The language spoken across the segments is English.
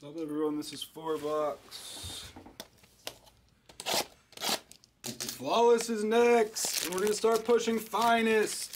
What's up, everyone? This is 4Box. Flawless is next, and we're gonna start pushing Finest.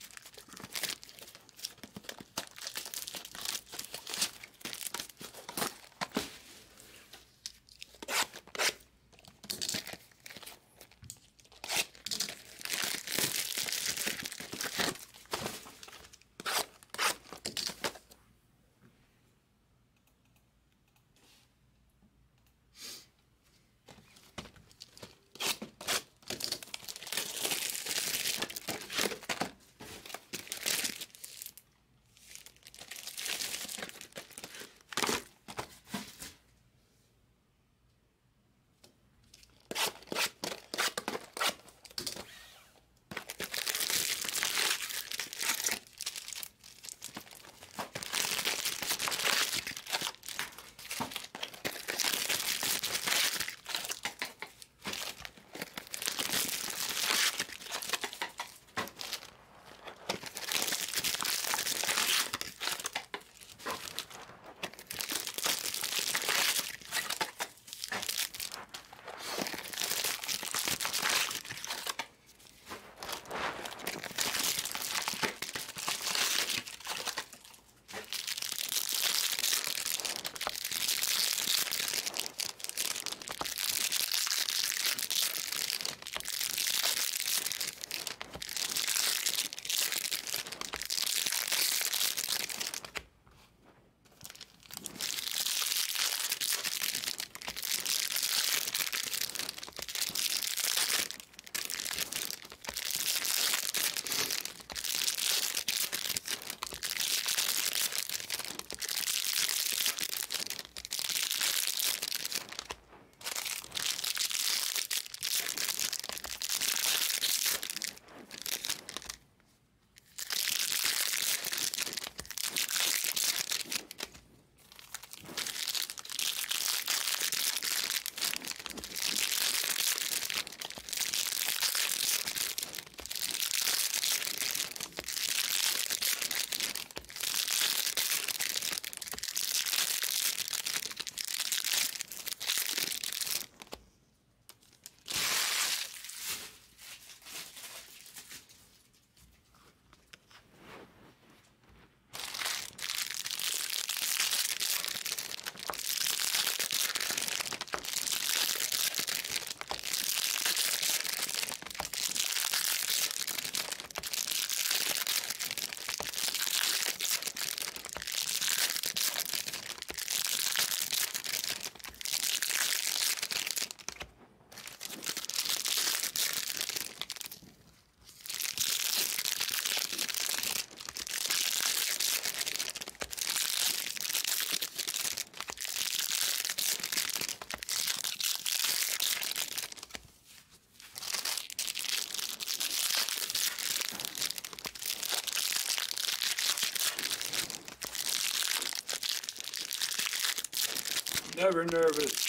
Never nervous.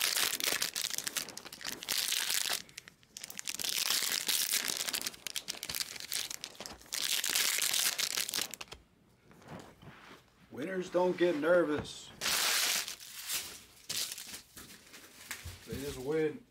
Winners don't get nervous. They just win.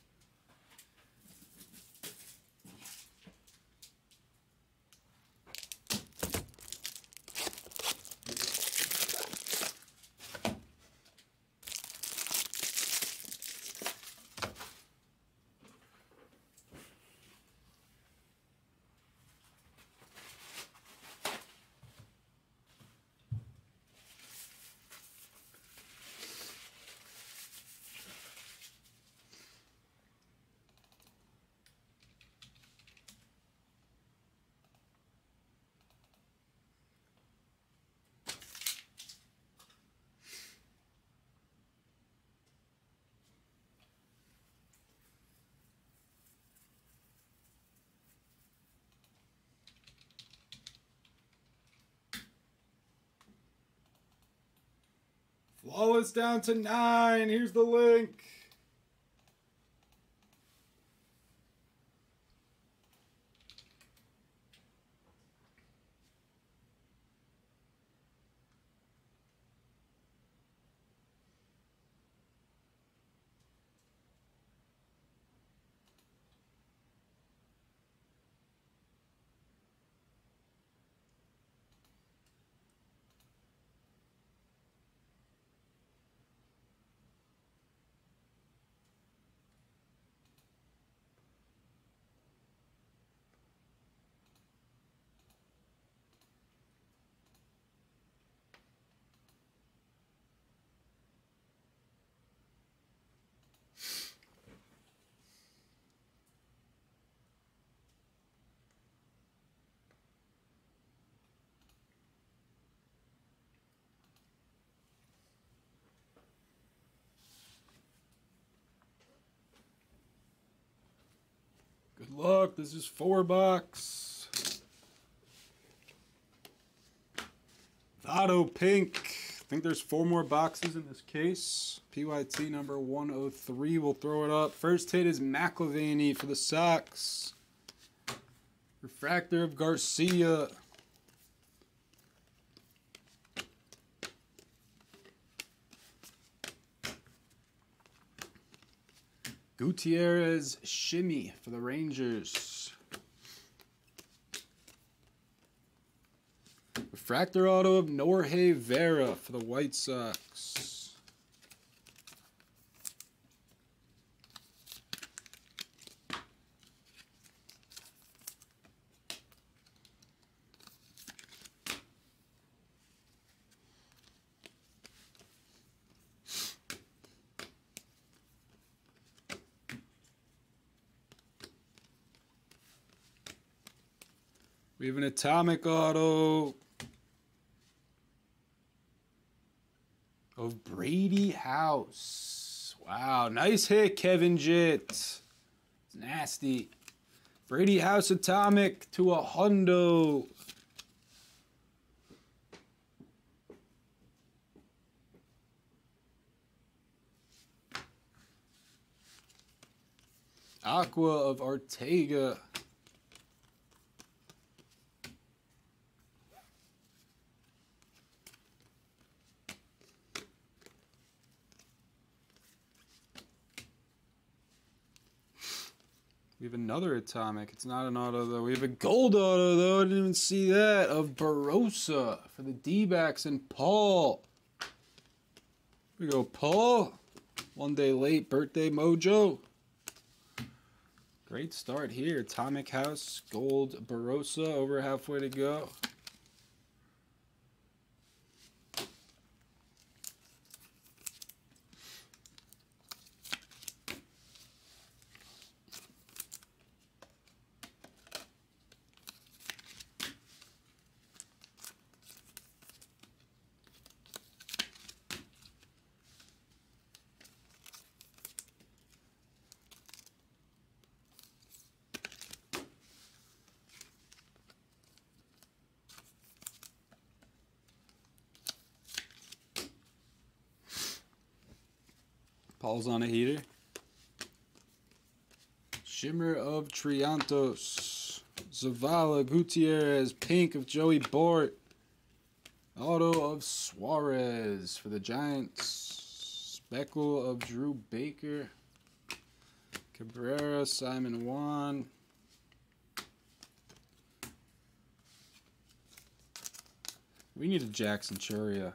Flawless down to 9. Here's the link. luck. This is 4-box. Auto pink. I think there's 4 more boxes in this case. PYT number 103. We'll throw it up. First hit is McIlvainy for the Sox. Refractor of Garcia. Gutierrez shimmy for the Rangers. Refractor auto of Norge Vera for the White Sox. We have an atomic auto of Brady House. Wow, nice hit, Kevin Jitt. It's nasty. Brady House atomic to a hundo. Aqua of Ortega. We have another atomic. It's not an auto, though. We have a gold auto, though. I didn't even see that. Of Barossa for the D-backs and Paul. Here we go, Paul. 1 day late, birthday mojo. Great start here. Atomic House, gold Barossa, over halfway to go. Paul's on a heater. Shimmer of Triantos. Zavala, Gutierrez, pink of Joey Bort. Auto of Suarez for the Giants. Speckle of Drew Baker. Cabrera, Simon Juan. We need a Jackson Churia.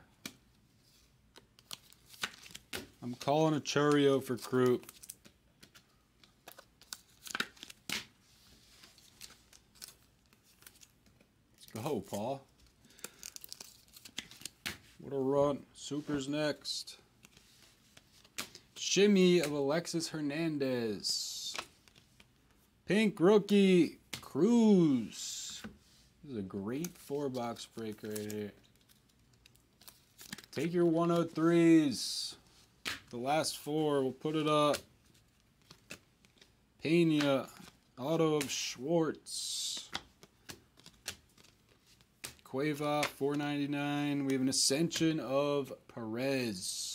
I'm calling a Churio for Kroot. Let's go, Paul. What a run. Super's next. Shimmy of Alexis Hernandez. Pink rookie Cruz. This is a great 4-box break right here. Take your 103s. The last 4, we'll put it up. Pena, auto of Schwartz. Cueva, $4.99. We have an Ascension of Perez.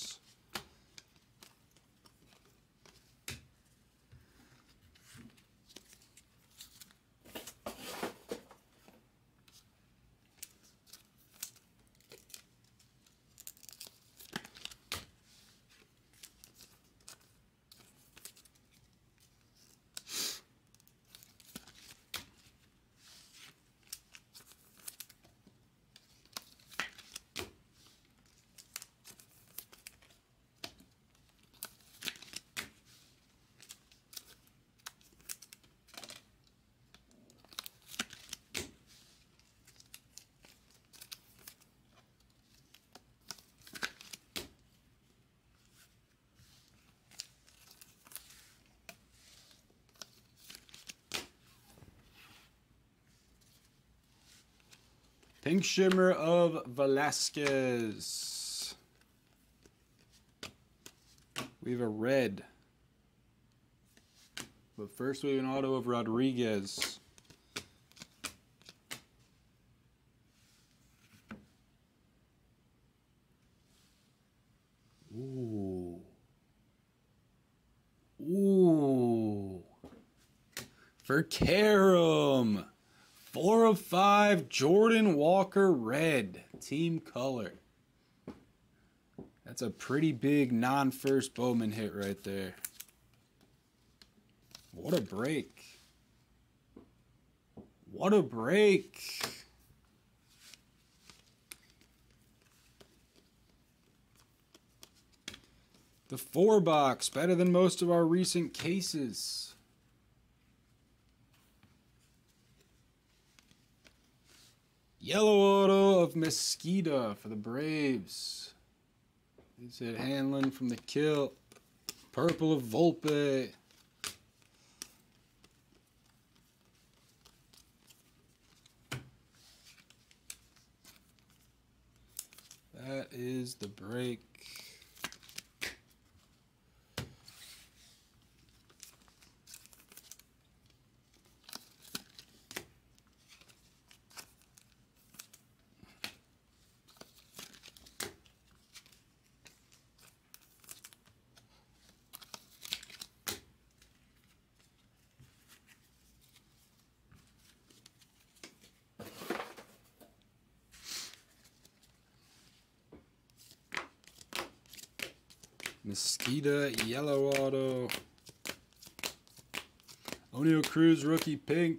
Pink Shimmer of Velasquez. We have a red But first we have an auto of Rodriguez. Ooh. Ooh. For Karam. 4 of 5, Jordan Walker red. Team color. That's a pretty big non-first Bowman hit right there. What a break. What a break. The 4-box, better than most of our recent cases. Yellow auto of Mesquita for the Braves. Is it Hanlon from the kill? Purple of Volpe. That is the break. Mesquita, yellow auto. O'Neal Cruz, rookie pink.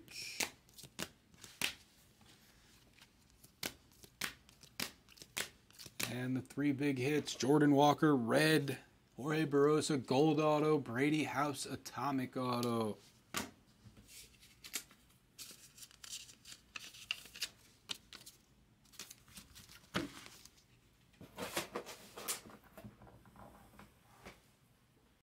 And the 3 big hits, Jordan Walker, red. Jorge Barosa, gold auto. Brady House, atomic auto.